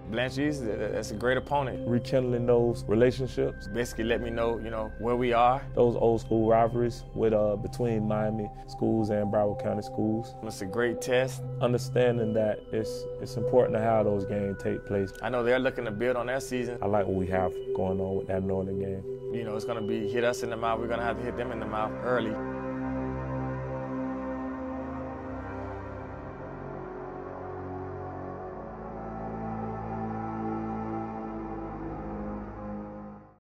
Blanche Ely, that's a great opponent. Rekindling those relationships. Basically let me know, where we are. Those old school rivalries with between Miami schools and Broward County schools. It's a great test. Understanding that it's important to have those games take place. I know they're looking to build on their season. I like what we have going on with that Norland game. It's going to be hit us in the mouth. We're going to have to hit them in the mouth early.